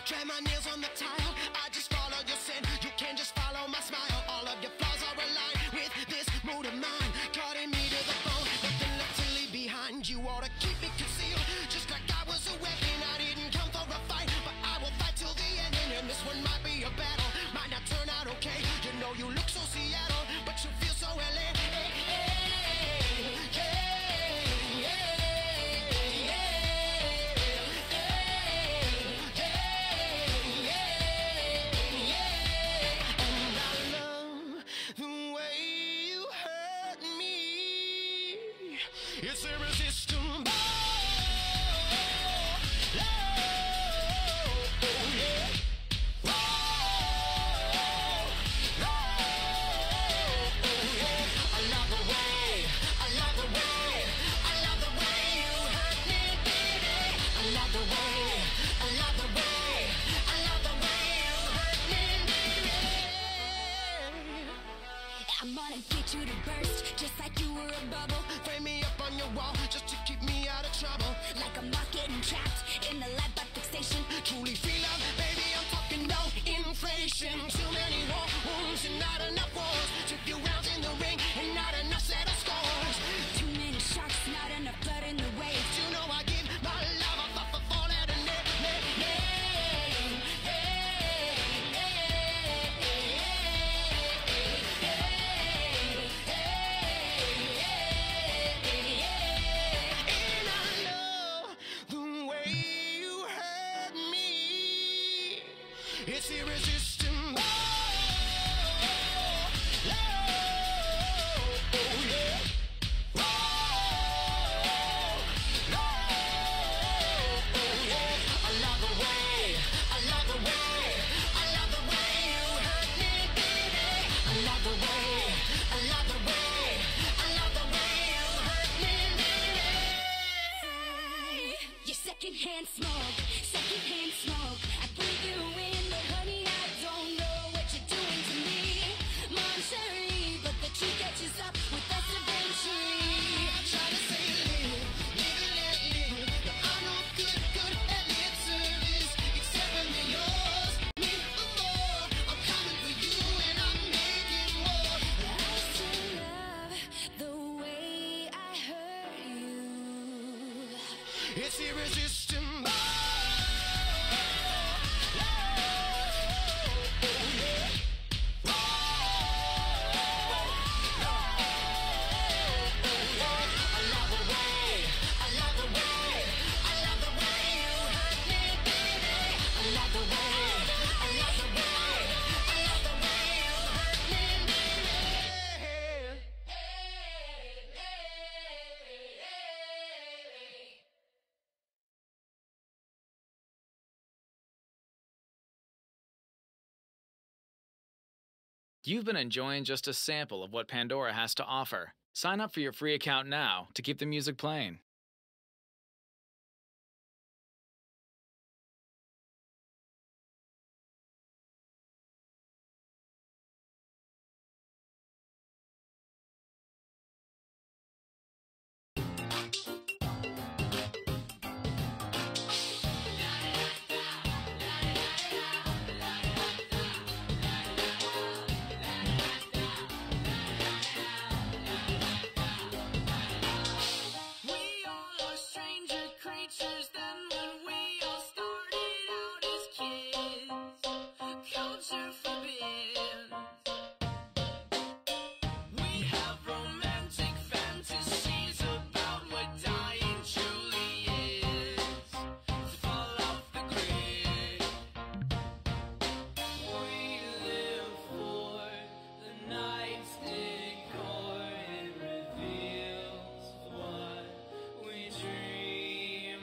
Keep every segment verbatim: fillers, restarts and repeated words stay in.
Drag my nails on the tile, I just follow your sin. You can just follow my smile. All of your flaws are aligned with this mood of mine. Cutting me to the bone, nothing left to leave behind. You ought to keep it concealed, just like I was a weapon. I didn't come for a fight, but I will fight till the end. And this one might be a battle, might not turn out okay. You know you look so Seattle, but you feel so L A. Hey, hey, yeah, yeah, yeah, yeah. And I love the way you hurt me. It's irresistible. I'm gonna get you to burst, just like you were a bubble. Frame me up on your wall, just to keep me out of trouble. Like a moth getting trapped in the light by fixation. Truly feel love, baby, I'm talking no inflation. Too many war wounds and not enough wars. Too few rounds in the ring and not enough set of scores. Too many sharks, not enough blood in the waves. You know I give my love a fuck for all that and that, that, and I love the way you hurt me. It's irresistible. Secondhand smoke, secondhand smoke. I breathe you in, but honey, I don't know what you're doing to me. Mon Cherie, but the truth catches up with us eventually. I try to say live, live and let live. But I'm no good, good at lip service, except when they're yours. Me for more, I'm coming for you and I'm making war. I still love the way I hurt you. It's irresistible. You've been enjoying just a sample of what Pandora has to offer. Sign up for your free account now to keep the music playing.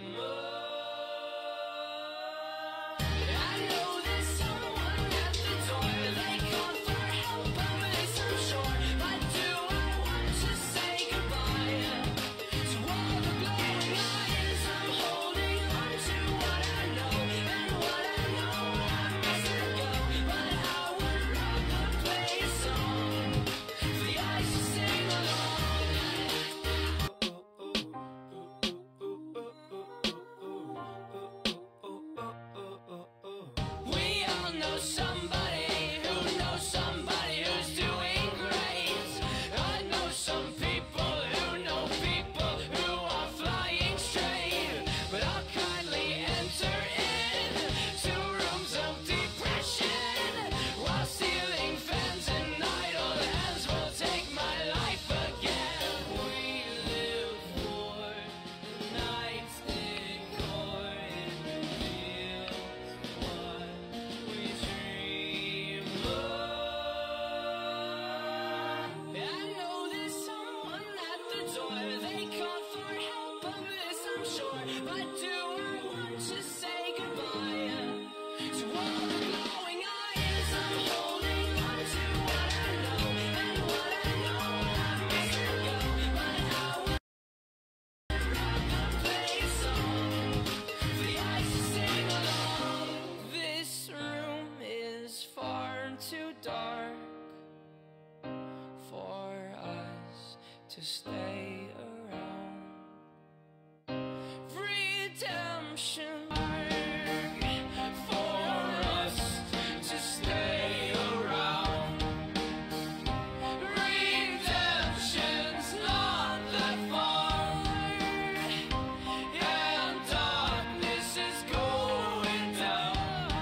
I know there's someone at the door. too dark for us to stay around. Redemption for us to stay around. Redemption's not that far, and darkness is going down.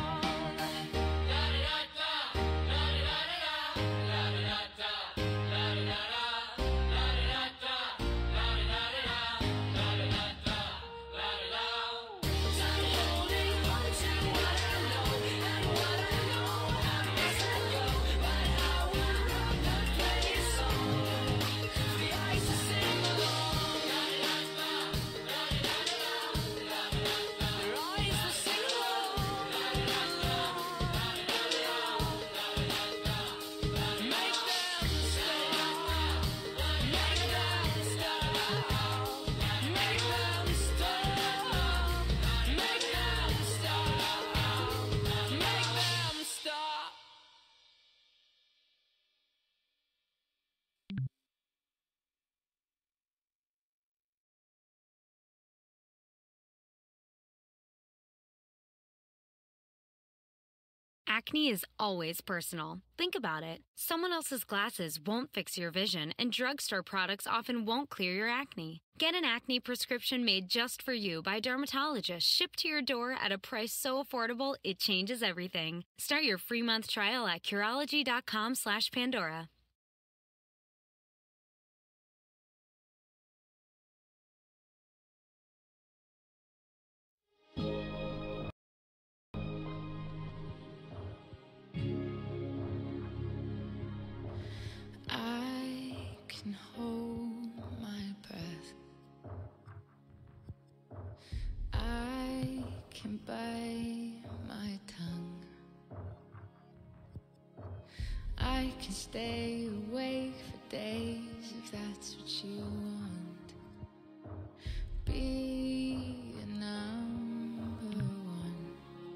Acne is always personal. Think about it. Someone else's glasses won't fix your vision, and drugstore products often won't clear your acne. Get an acne prescription made just for you by a dermatologist, shipped to your door at a price so affordable it changes everything. Start your free month trial at Curology.com slash Pandora. I can hold my breath. I can bite my tongue. I can stay awake for days if that's what you want. Be a number one.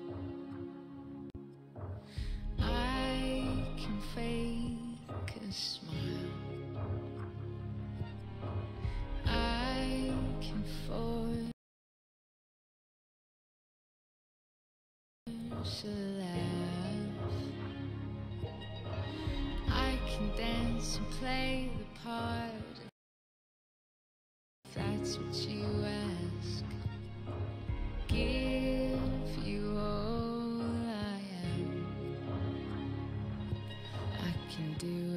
I can fake a smile. I can force a laugh. I can dance and play the part if that's what you ask. Give you all I am. I can do